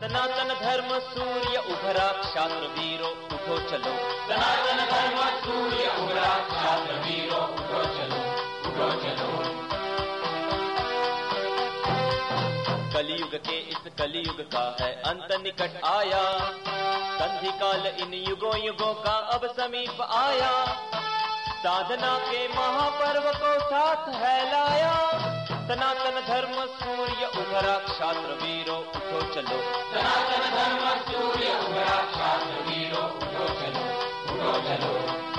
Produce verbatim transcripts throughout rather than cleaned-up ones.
सनातन धर्म सूर्य उभरा क्षात्र वीरो उठो चलो। सनातन धर्म सूर्य उभरा क्षात्र वीरो उठो चलो, उठो चलो। कलियुग के इस कलियुग का है अंत निकट आया, संधि काल इन युगों युगों का अब समीप आया। साधना के महापर्व को साथ है लाया, सनातन धर्म सूर्य उभरा क्षात्र वीरो उठो चलो। सनातन धर्म सूर्य उभरा क्षात्र वीरो उठो चलो, उठो चलो।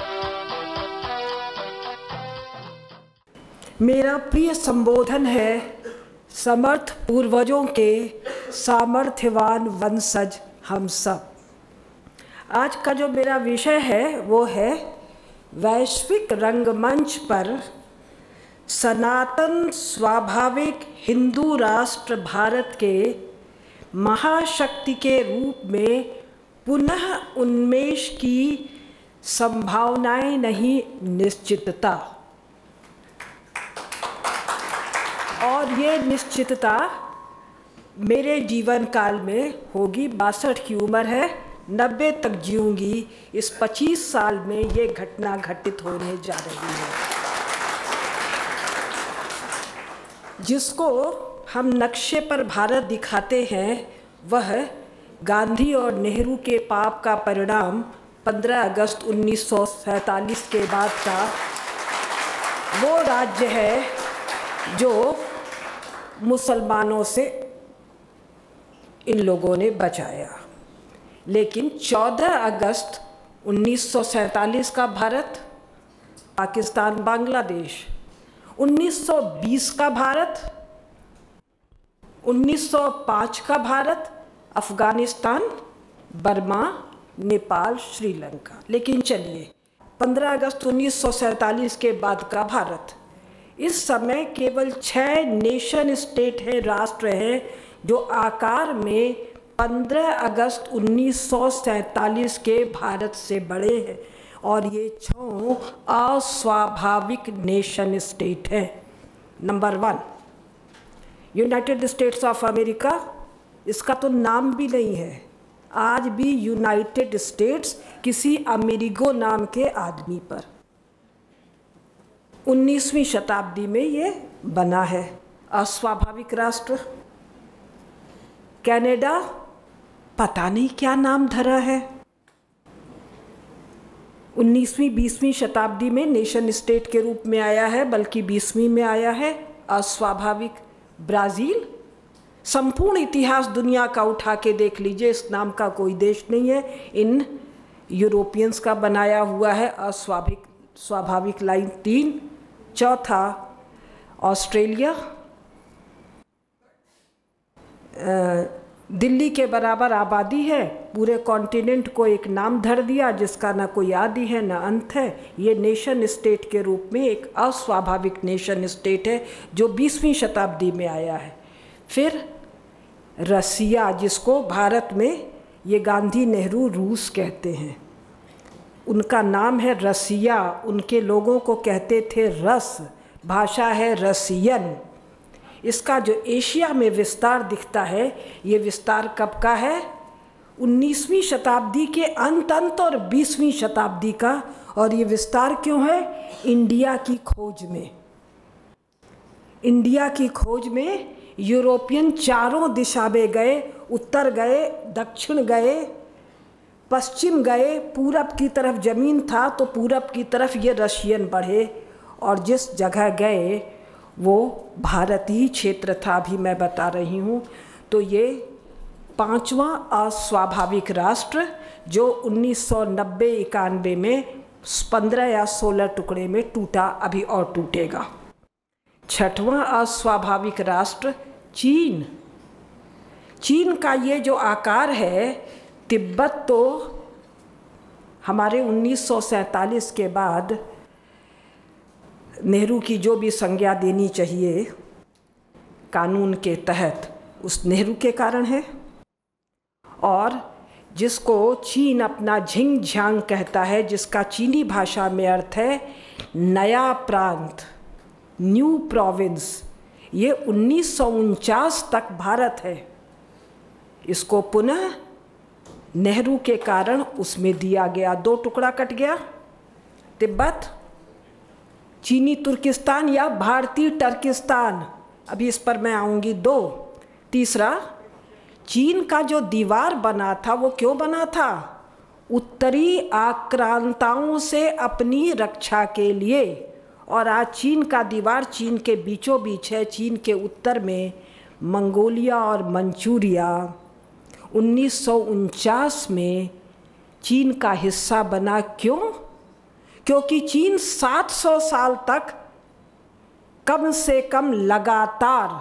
मेरा प्रिय संबोधन है समर्थ पूर्वजों के सामर्थ्यवान वंशज हम सब। आज का जो मेरा विषय है वो है वैश्विक रंगमंच पर सनातन स्वाभाविक हिंदू राष्ट्र भारत के महाशक्ति के रूप में पुनः उन्मेष की संभावनाएं नहीं, निश्चितता। और ये निश्चितता मेरे जीवन काल में होगी। बासठ की उम्र है, नब्बे तक जीऊंगी। इस पच्चीस साल में ये घटना घटित होने जा रही है। जिसको हम नक्शे पर भारत दिखाते हैं वह गांधी और नेहरू के पाप का परिणाम पंद्रह अगस्त उन्नीस सौ सैंतालीस के बाद का वो राज्य है जो मुसलमानों से इन लोगों ने बचाया। लेकिन चौदह अगस्त उन्नीस सौ सैंतालीस का भारत, पाकिस्तान, बांग्लादेश, उन्नीस सौ बीस का भारत, उन्नीस सौ पाँच का भारत, अफ़गानिस्तान, बर्मा, नेपाल, श्रीलंका। लेकिन चलिए, पंद्रह अगस्त उन्नीस सौ सैंतालीस के बाद का भारत, इस समय केवल छः नेशन स्टेट हैं, राष्ट्र हैं, जो आकार में पंद्रह अगस्त उन्नीस सौ सैंतालीस के भारत से बड़े हैं। और ये छह अस्वाभाविक नेशन स्टेट हैं। Number one, United States of America. इसका तो नाम भी नहीं है। आज भी यूनाइटेड स्टेट्स किसी अमेरिगो नाम के आदमी पर उन्नीसवीं शताब्दी में ये बना है। अस्वाभाविक राष्ट्र कनाडा, पता नहीं क्या नाम धरा है। उन्नीसवीं बीसवीं शताब्दी में नेशन स्टेट के रूप में आया है, बल्कि बीसवीं में आया है। अस्वाभाविक ब्राज़ील। संपूर्ण इतिहास दुनिया का उठा के देख लीजिए, इस नाम का कोई देश नहीं है। इन यूरोपियंस का बनाया हुआ है। अस्वाभाविक स्वाभाविक लाइन तीन। चौथा ऑस्ट्रेलिया, दिल्ली के बराबर आबादी है, पूरे कॉन्टिनेंट को एक नाम धर दिया जिसका ना कोई आदि है ना अंत है। ये नेशन स्टेट के रूप में एक अस्वाभाविक नेशन स्टेट है जो बीसवीं शताब्दी में आया है। फिर रसिया, जिसको भारत में ये गांधी नेहरू रूस कहते हैं, उनका नाम है रसिया। उनके लोगों को कहते थे रस, भाषा है रसियन। इसका जो एशिया में विस्तार दिखता है, ये विस्तार कब का है? उन्नीसवीं शताब्दी के अंत अंत और बीसवीं शताब्दी का। और ये विस्तार क्यों है? इंडिया की खोज में। इंडिया की खोज में यूरोपियन चारों दिशा में गए, उत्तर गए, दक्षिण गए, पश्चिम गए। पूरब की तरफ ज़मीन था तो पूरब की तरफ ये रशियन बढ़े, और जिस जगह गए वो भारतीय क्षेत्र था, भी मैं बता रही हूँ। तो ये पांचवा अस्वाभाविक राष्ट्र जो उन्नीस सौ नब्बे इक्यानवे में पंद्रह या सोलह टुकड़े में टूटा, अभी और टूटेगा। छठवां अस्वाभाविक राष्ट्र चीन। चीन का ये जो आकार है, तिब्बत तो हमारे उन्नीस सौ सैंतालीस के बाद नेहरू की जो भी संज्ञा देनी चाहिए कानून के तहत, उस नेहरू के कारण है। और जिसको चीन अपना झिंग झ्यांग कहता है, जिसका चीनी भाषा में अर्थ है नया प्रांत, न्यू प्रोविंस, ये उन्नीस सौ उनचास तक भारत है। इसको पुनः नेहरू के कारण उसमें दिया गया, दो टुकड़ा कट गया। तिब्बत, चीनी तुर्किस्तान या भारतीय टर्किस्तान, अभी इस पर मैं आऊँगी। दो, तीसरा, चीन का जो दीवार बना था वो क्यों बना था? उत्तरी आक्रांताओं से अपनी रक्षा के लिए। और आज चीन का दीवार चीन के बीचों बीच है। चीन के उत्तर में मंगोलिया और मंचूरिया उन्नीस सौ उनचास में चीन का हिस्सा बना। क्यों? क्योंकि चीन सात सौ साल तक कम से कम लगातार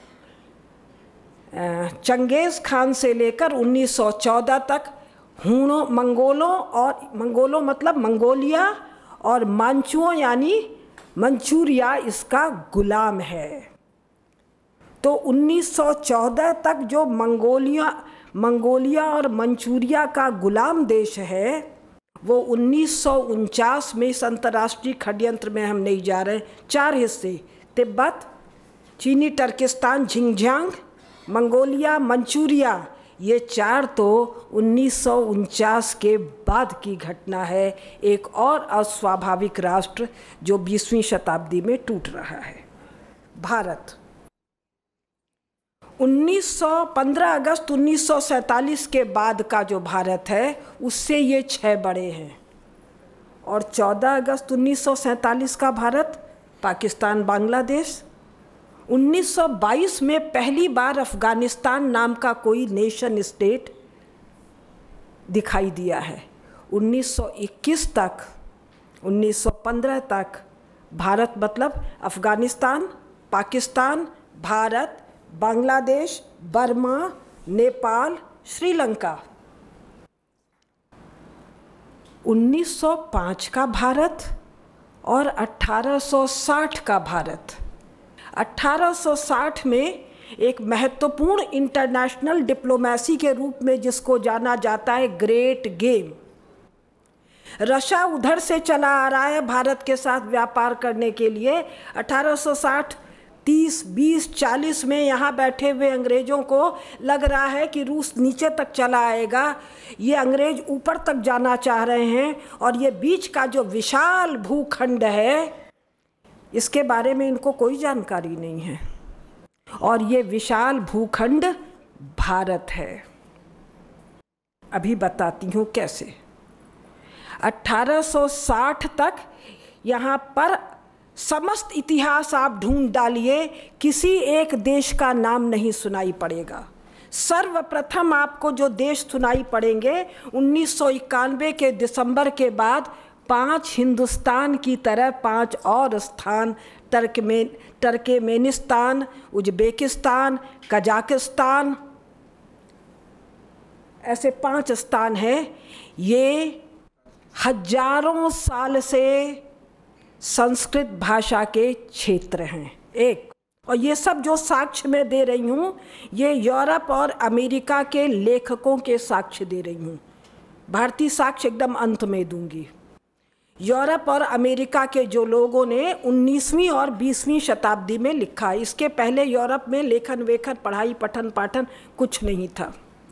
चंगेज़ खान से लेकर उन्नीस सौ चौदह तक हूणों, मंगोलों और मंगोलों मतलब मंगोलिया और मांचुओं यानी मंचूरिया इसका गुलाम है। तो उन्नीस सौ चौदह तक जो मंगोलिया मंगोलिया और मंचूरिया का गुलाम देश है वो उन्नीस सौ उनचास में इस अंतर्राष्ट्रीय षड्यंत्र में हम नहीं जा रहे। चार हिस्से, तिब्बत, चीनी टर्किस्तान, झिंगझियांग, मंगोलिया, मंचूरिया, ये चार तो उन्नीस सौ उनचास के बाद की घटना है। एक और अस्वाभाविक राष्ट्र जो बीसवीं शताब्दी में टूट रहा है, भारत। उन्नीस सौ पंद्रह अगस्त उन्नीस सौ सैंतालीस के बाद का जो भारत है उससे ये छः बड़े हैं। और चौदह अगस्त उन्नीस सौ सैंतालीस का भारत, पाकिस्तान, बांग्लादेश। उन्नीस सौ बाईस में पहली बार अफ़गानिस्तान नाम का कोई नेशन स्टेट दिखाई दिया है। उन्नीस सौ इक्कीस तक, उन्नीस सौ पंद्रह तक भारत मतलब अफ़गानिस्तान, पाकिस्तान, भारत, बांग्लादेश, बर्मा, नेपाल, श्रीलंका। उन्नीस सौ पाँच का भारत और अठारह सौ साठ का भारत। अठारह सौ साठ में एक महत्वपूर्ण इंटरनेशनल डिप्लोमेसी के रूप में जिसको जाना जाता है ग्रेट गेम, रशिया उधर से चला आ रहा है भारत के साथ व्यापार करने के लिए। अठारह सौ साठ, तीस, बीस, चालीस में यहाँ बैठे हुए अंग्रेज़ों को लग रहा है कि रूस नीचे तक चला आएगा, ये अंग्रेज ऊपर तक जाना चाह रहे हैं और ये बीच का जो विशाल भूखंड है इसके बारे में इनको कोई जानकारी नहीं है। और ये विशाल भूखंड भारत है। अभी बताती हूँ कैसे। अठारह सौ साठ तक यहाँ पर समस्त इतिहास आप ढूंढ डालिए, किसी एक देश का नाम नहीं सुनाई पड़ेगा। सर्वप्रथम आपको जो देश सुनाई पड़ेंगे उन्नीस सौ इक्यानवे के दिसंबर के बाद पांच हिंदुस्तान की तरह पांच और स्थान, टर्कमेन टर्कमेनिस्तान, उज्बेकिस्तान, कजाकिस्तान, ऐसे पांच स्थान हैं। ये हजारों साल से संस्कृत भाषा के क्षेत्र हैं। एक, और ये सब जो साक्ष्य मैं दे रही हूँ ये यूरोप और अमेरिका के लेखकों के साक्ष्य दे रही हूँ। भारतीय साक्ष्य एकदम अंत में दूंगी। यूरोप और अमेरिका के जो लोगों ने उन्नीसवीं और बीसवीं शताब्दी में लिखा, इसके पहले यूरोप में लेखन वेखन, पढ़ाई, पठन पाठन कुछ नहीं था।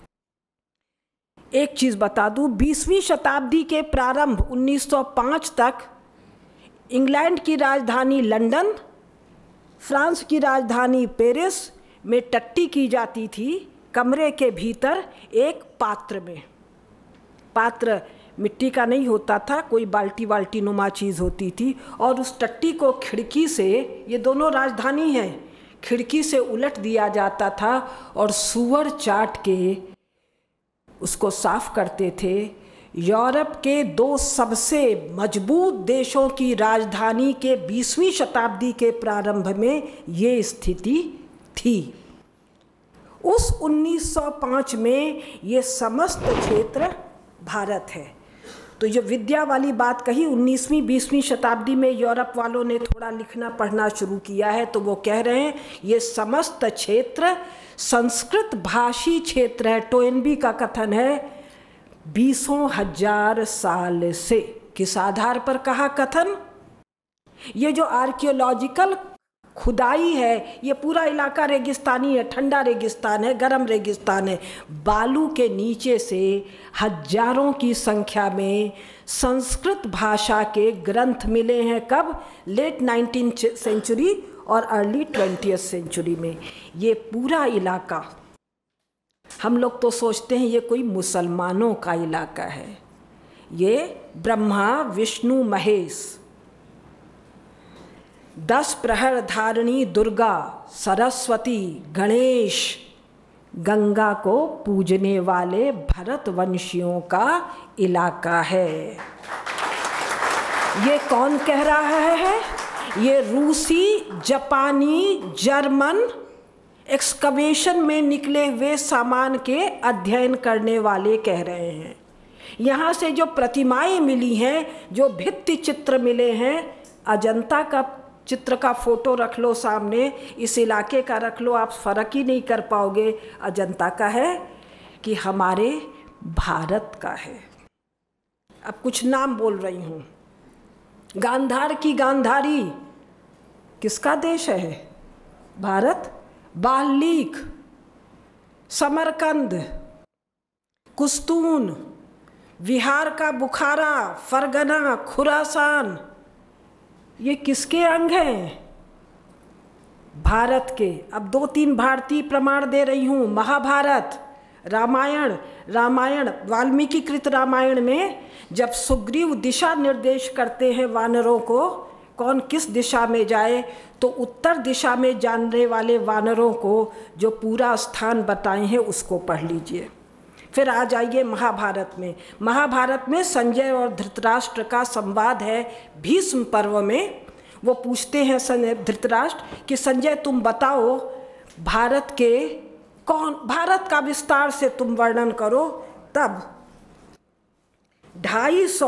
एक चीज़ बता दूँ, बीसवीं शताब्दी के प्रारंभ उन्नीस सौ पाँच तक इंग्लैंड की राजधानी लंदन, फ्रांस की राजधानी पेरिस में टट्टी की जाती थी कमरे के भीतर एक पात्र में। पात्र मिट्टी का नहीं होता था, कोई बाल्टी वाल्टी नुमा चीज़ होती थी और उस टट्टी को खिड़की से, ये दोनों राजधानी हैं, खिड़की से उलट दिया जाता था और सूअर चाट के उसको साफ करते थे। यूरोप के दो सबसे मजबूत देशों की राजधानी के बीसवीं शताब्दी के प्रारंभ में ये स्थिति थी। उस उन्नीस सौ पाँच में ये समस्त क्षेत्र भारत है। तो जो विद्या वाली बात कही, उन्नीसवीं बीसवीं शताब्दी में यूरोप वालों ने थोड़ा लिखना पढ़ना शुरू किया है, तो वो कह रहे हैं ये समस्त क्षेत्र संस्कृत भाषी क्षेत्र है। टोयनबी का कथन है बीसों हजार साल से। किस आधार पर कहा कथन? ये जो आर्कियोलॉजिकल खुदाई है, ये पूरा इलाका रेगिस्तानी है, ठंडा रेगिस्तान है, गर्म रेगिस्तान है। बालू के नीचे से हजारों की संख्या में संस्कृत भाषा के ग्रंथ मिले हैं। कब? लेट नाइनटीन सेंचुरी और अर्ली ट्वेंटियथ सेंचुरी में। ये पूरा इलाका, हम लोग तो सोचते हैं ये कोई मुसलमानों का इलाका है। ये ब्रह्मा विष्णु महेश, दस प्रहर धारिणी दुर्गा, सरस्वती, गणेश, गंगा को पूजने वाले भरतवंशियों का इलाका है। ये कौन कह रहा है? ये रूसी, जापानी, जर्मन एक्सकवेशन में निकले हुए सामान के अध्ययन करने वाले कह रहे हैं। यहाँ से जो प्रतिमाएं मिली हैं, जो भित्ति चित्र मिले हैं, अजंता का चित्र का फोटो रख लो सामने, इस इलाके का रख लो, आप फर्क ही नहीं कर पाओगे अजंता का है कि हमारे भारत का है। अब कुछ नाम बोल रही हूँ। गांधार की गांधारी किसका देश है? भारत। बाल्लीक, समरकंद, कुस्तून, बिहार का बुखारा, फरगना, खुरासान, ये किसके अंग हैं? भारत के। अब दो तीन भारतीय प्रमाण दे रही हूँ। महाभारत, रामायण, रामायण वाल्मीकि कृत रामायण में जब सुग्रीव दिशा निर्देश करते हैं वानरों को, कौन किस दिशा में जाए, तो उत्तर दिशा में जानने वाले वानरों को जो पूरा स्थान बताए हैं उसको पढ़ लीजिए। फिर आ जाइए महाभारत में। महाभारत में संजय और धृतराष्ट्र का संवाद है भीष्म पर्व में। वो पूछते हैं संजय धृतराष्ट्र कि संजय तुम बताओ भारत के कौन, भारत का विस्तार से तुम वर्णन करो। तब ढाई सौ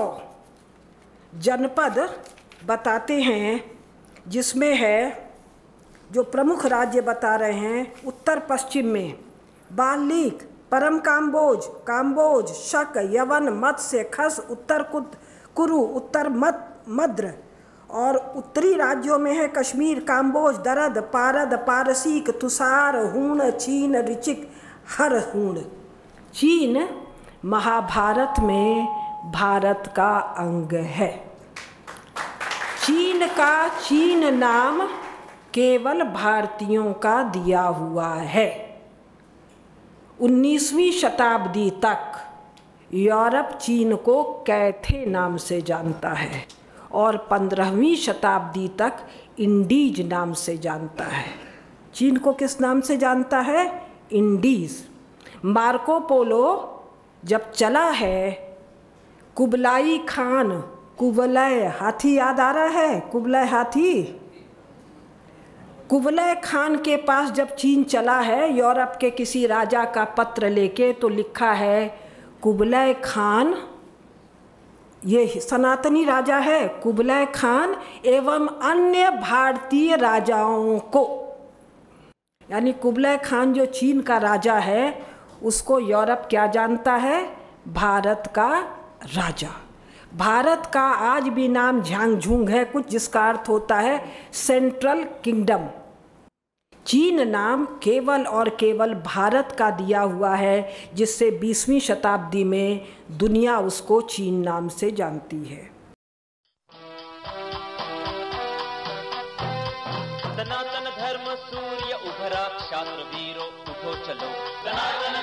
जनपद बताते हैं, जिसमें है जो प्रमुख राज्य बता रहे हैं उत्तर पश्चिम में बाल्लीक, परम काम्बोज, काम्बोज, शक, यवन, मत्स्य, खस, उत्तर कुरु, उत्तर मत मद्र, और उत्तरी राज्यों में है कश्मीर, काम्बोज, दरद, पारद, पारसीक, तुषार, हूण, चीन, ऋचिक, हर हूण। चीन महाभारत में भारत का अंग है। चीन का चीन नाम केवल भारतीयों का दिया हुआ है। उन्नीसवीं शताब्दी तक यूरोप चीन को कैथे नाम से जानता है और पंद्रहवीं शताब्दी तक इंडीज नाम से जानता है। चीन को किस नाम से जानता है? इंडीज। मार्को पोलो जब चला है, कुबलाई खान, कुबलय हाथी याद आ रहा है? कुबलय हाथी, कुबलय खान के पास जब चीन चला है यूरोप के किसी राजा का पत्र लेके, तो लिखा है कुबलय खान, ये सनातनी राजा है, कुबलय खान एवं अन्य भारतीय राजाओं को, यानी कुबलय खान जो चीन का राजा है उसको यूरोप क्या जानता है? भारत का राजा। भारत का आज भी नाम झांगझूंग है कुछ, जिसका अर्थ होता है सेंट्रल किंगडम। चीन नाम केवल और केवल भारत का दिया हुआ है, जिससे बीसवीं शताब्दी में दुनिया उसको चीन नाम से जानती है। सनातन धर्म सूर्य उभरा, क्षात्र वीरो उठो चलो। सनातन